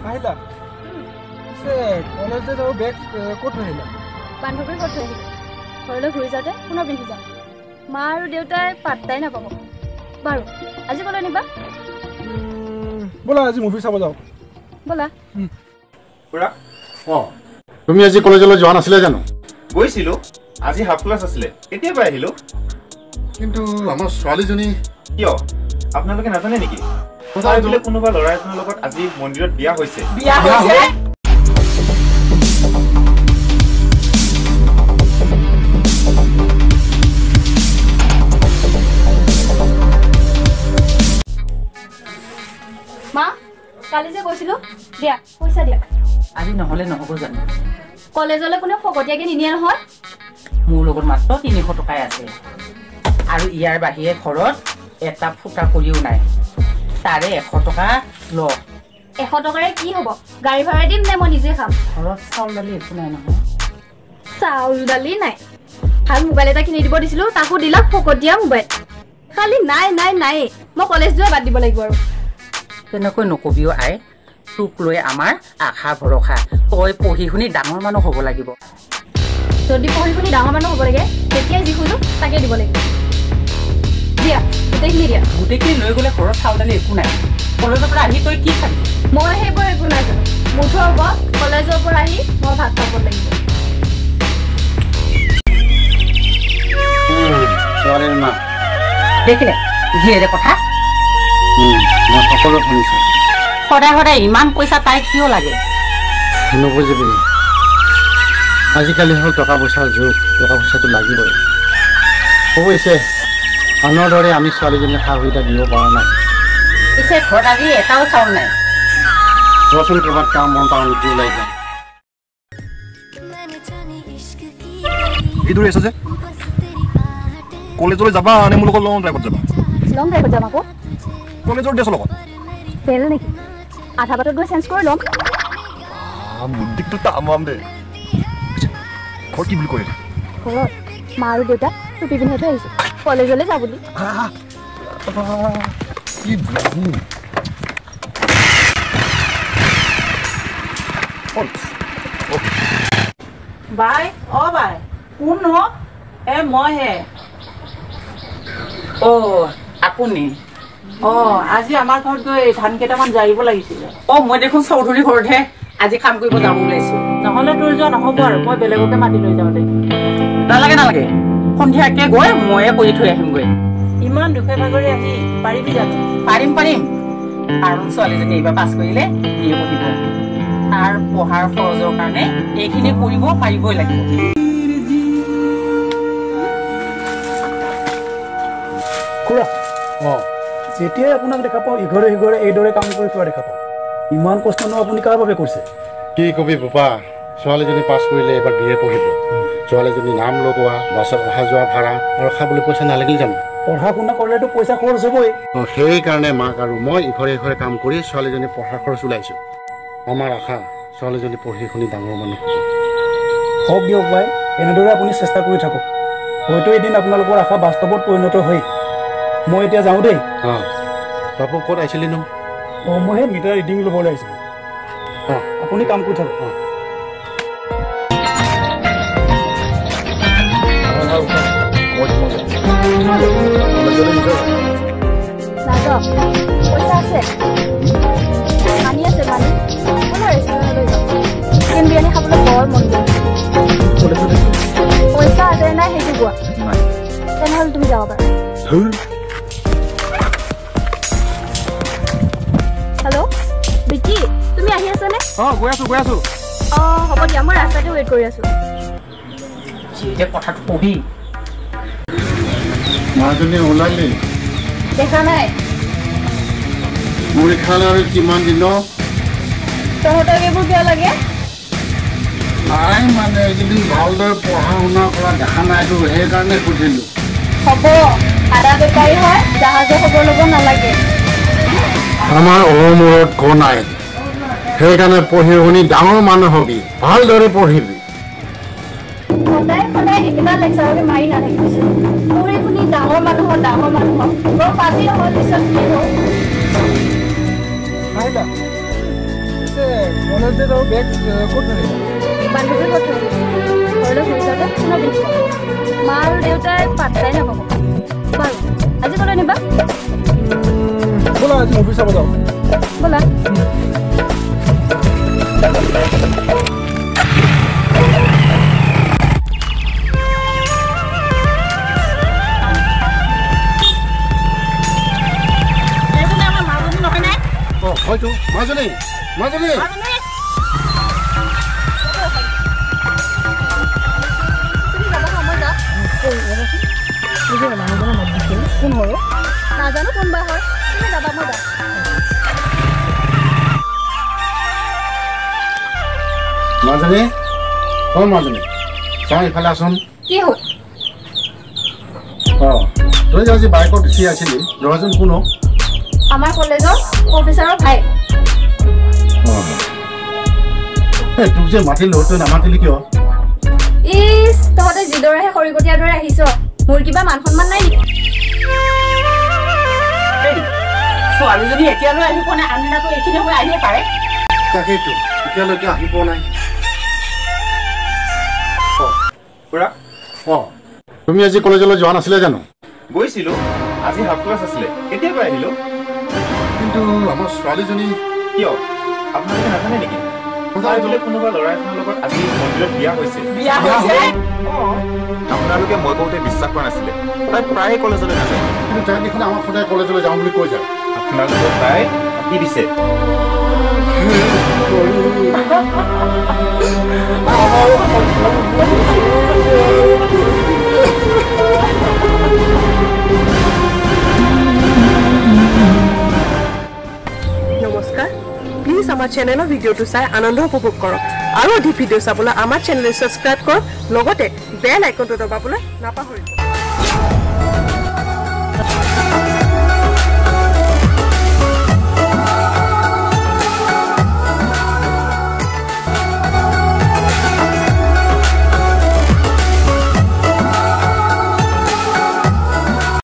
আহিলা সে কলেজে যাব বেগ ক'ত আহিলা বান্ধৱীৰ ঘৰত থৈ আহিলোঁ ঘৰলৈ ঘূৰি যাওঁতে পুনৰ পিন্ধি যাম মা আৰু দেউতাই পাত্তাই নাপাব বাৰু আজি ক'লৈ নিবা ব'লা আজি মুভি চাব যাওঁ ব'লা পুৰা তুমি আজি কলেজলৈ যোৱা নাছিলে জানো গৈছিলোঁ আজি হাফ ক্লাছ আছিলে কেতিয়া পাই আহিলোঁ কিন্তু আমাৰ ছোৱালীজনী কিয় আপোনালোকে নাজানে নেকি কোনোবা ল'ৰা এজনৰ লগত আজি মন্দিৰত বিয়া হৈছে মা কালি যে কৈছিলোঁ দিয়া পইচা দিয়া আজি নহ'লে নহ'ব জানো কলেজলৈ কোনেও ফকতীয়াকৈ নিনিয়ে নহয় মোৰ লগত মাত্ৰ 300 টকাই আছে আৰু ইয়াৰ বাহিৰে ঘৰত এটা ফুটা কৰিও নাই তাৰে 100 টকা ল 100 টকাৰে কি হ'ব গাড়ী ভাড়া দিম নে মই নিজে খাম ঘৰত চাউল দালি একো নাই নহয় চাউল দালি নাই ভাল মোবাইল এটা কিনি দিব দিছিলোঁ তাকো দিলা ফকতীয়া মোবাইল খালি নাই নাই নাই মই কলেজ যোৱা বাদ দিব লাগিব আৰু তেনেকৈ নকবিও আই তোক লৈ আমাৰ আশা ভৰসা তই পঢ়ি শুনি ডাঙৰ মানুহ হ'ব লাগিব যদি পঢ়ি শুনি ডাঙৰ মানুহ হ'ব লাগে তেতিয়াই যি খোজো তাকে দিব লাগিব দিয়া গোটেইখিনি দিয়া গোটেইখিনি লৈ গ'লে ঘৰত চাউল দালি একো নাই কলেজৰ পৰা আহি তই কি খাবি মই সেইবোৰ একো নাজানো মুঠৰ ওপৰত কলেজৰ পৰা আহি মই ভাত খাব লাগিব ছোৱালীৰ মা দেখিলে জীয়েৰে কথা মই সকলো শুনিছোঁ সদায় সদায় ইমান পইচা তাই কিয় লাগে নুবুজিবি আজিকালি হ'ল টকা পইচাৰ যুগ টকা পইচাটো লাগিবই অৱশ্যে আনৰ দৰে আমি ছোৱালীজনীক সা সুবিধা দিব পৰা নাই পিছে ঘৰত আজি এটাও চাউল নাই ৰচোন ক'ৰবাত কাম বন পাওঁ নেকি ওলাই যাম কি দৌৰি আছা যে কলেজলৈ যাবা নে মোৰ লগত লং ড্ৰাইভত যাবা লং ড্ৰাইভত যাম আকৌ কলেজৰ ড্ৰেছৰ লগত ফেল নেকি আধা বাটত গৈ চেঞ্জ কৰি ল'ম বুদ্ধিটো তামাম দে ঘৰ কি বুলি কয় ঘৰত মা আৰু দেউতা টুপি পিন্ধি থৈ আহিছোঁ কলেজলৈ যা বুলি কি বুদ্ধি বাই অ বাই কোন ন মই হে আপুনি আজি আমাৰ ঘৰত গৈ ধান কেইটামান জাৰিব লাগিছিলে মই দেখোন চৌধুৰী ঘৰতহে আজি কাম কৰিব যাব ওলাইছো নহ'লে তোৰ যোৱা নহ'ব আৰু মই বেলেগকে মাতি লৈ যাওঁ দে নালাগে নালাগে সন্ধিয়াকে গৈ ময়ে কৰি থৈ আহিমগৈ ইমান দুখে ভাগৰি আহি পাৰিবি জানো পাৰিম কাৰণ ছোৱালীজনী এইবাৰ পাছ কৰিলে বিয়ে পঢ়িব তাৰ পঢ়াৰ খৰচৰ কাৰণে এইখিনি কৰিব পাৰিবই লাগিব খুৰা যেতিয়াই আপোনাক দেখা পাওঁ ইঘৰে সিঘৰে এইদৰে কাম কৰি থোৱা দেখা পাওঁ ইমান কষ্টনো আপুনি কাৰ বাবে কৰিছে কি কবি বোপা ছোৱালীজনী পাছ কৰিলে এবাৰ বিয়ে পঢ়িব ছোৱালীজনী নাম লগোৱা বাছত অহা যোৱা ভাড়া আৰু খাবলৈ পইচা নালাগিল জানো পঢ়া শুনা কৰিলেতো পইচা খৰচ হ'বই সেইকাৰণে মাক আৰু মই ইঘৰে সিঘৰে কাম কৰি ছোৱালীজনী পঢ়াৰ খৰচ ওলাইছোঁ আমাৰ আশা ছোৱালীজনী পঢ়ি শুনি ডাঙৰ মানুহ হওক দিয়ক বাই এনেদৰে আপুনি চেষ্টা কৰি থাকক হয়তো এদিন আপোনালোকৰ আশা বাস্তৱত পৰিণত হয় মই এতিয়া যাওঁ দেই বাপু ক'ত আহিছিলি নো মই সেই মিটাৰ ৰিডিং ল'বলৈ আহিছিলোঁ আপুনি কাম কৰি থাকক পইচা আছে পানী আছে পানী ব'লা ৰেষ্টুৰেণ্টলৈ যাওঁ চিকেন বিৰিয়ানী খাবলৈ বৰ মন যায় পইচা আছে নাই সেইটো কোৱা তেনেহ'লে তুমি যাব পাৰা হেল্ল' বিকি তুমি আহি আছানে গৈ আছো হ'ব দিয়া মই ৰাস্তাতে ৱেইট কৰি আছোঁ জীয়েৰে কথাটো কবি মাজনী ওলালি দেখা নাই পৰীক্ষালৈ আৰু কিমান দিন তহঁতক এইবোৰ কিয় লাগে নাই মানে এইকেইদিন ভালদৰে পঢ়া শুনা কৰা দেখা নাইতো সেইকাৰণে সুধিলোঁ হ'ব আদা বেপাৰী হয় জাহাজৰ খবৰ ল'ব নালাগে আমাৰ অমূৰত ক নাই সেইকাৰণে পঢ়ি শুনি ডাঙৰ মানুহ হবি ভালদৰে পঢ়িবি সদায় সদায় একেটা লেকচাৰকে মাৰি নাথাকিছোঁ পঢ়ি শুনি ডাঙৰ মানুহক বৰ পাতি হোৱাৰ পিছত কি হ'ল আহিলা কলেজত আৰু বেগ ক'ত ধৰিলে? বান্ধৱীৰ ক'ত থৈ আহিলে ঘৰলৈ ঘূৰি যাওঁতে পুনৰ পিন্ধি মা আৰু দেউতাই পাত্তাই নাপাব বাৰু আজি ক'লৈ নিবা ব'লা আজি মুভি চাব যাওঁ ব'লা হয়তো মাজনী মাজনী কোন হয় নাজানো কোনবা হয় তুমি যাবা মই যাম মাজনী মাজনী চাওঁ ইফালে আছোন কি হ'ল তই যে আজি বাইকত উঠি আছিলি ল'ৰাজন কোন আমাৰ কলেজৰ প্ৰফেচাৰৰ ভাই তোক যে মাতিলো তই নামাতিলি কিয় ইছ তহঁতে যিদৰেহে খৰিকটীয়াৰ দৰে আহিছ মোৰ কিবা মান সন্মান নাই নেকি ছোৱালীজনী এতিয়ালৈ আহি পোৱা নাই আনদিনাতো এইখিনি সময় আহিয়ে পাৰে তাকেইতো এতিয়ালৈকে আহি পোৱা নাই তুমি আজি কলেজলৈ যোৱা নাছিলে জানো গৈছিলো আজি হাফ ক্লাছ আছিলে কেতিয়াৰ পৰা আহিলো কিন্তু আমাৰ ছোৱালীজনী কিয় আপোনালোকে নাজানে নেকি বোলে কোনোবা ল'ৰা এজনৰ লগত আজি মন্দিৰত বিয়া হৈছে আপোনালোকে মই কওঁতে বিশ্বাস কৰা নাছিলে তাই প্ৰায়ে কলেজলৈ নাযায় কিন্তু তাই দেখোন আমাক সদায় কলেজলৈ যাওঁ বুলি কৈ যায় আপোনালোকে তাই মাতি দিছে নমস্কাৰ প্লিজ আমাৰ চেনেলৰ ভিডিঅ'টো চাই আনন্দ উপভোগ কৰক আৰু অধিক ভিডিঅ' চাবলৈ আমাৰ চেনেল ছাবস্ক্ৰাইব কৰক লগতে বেল আইকনটো দবাবলৈ নাপাহৰিব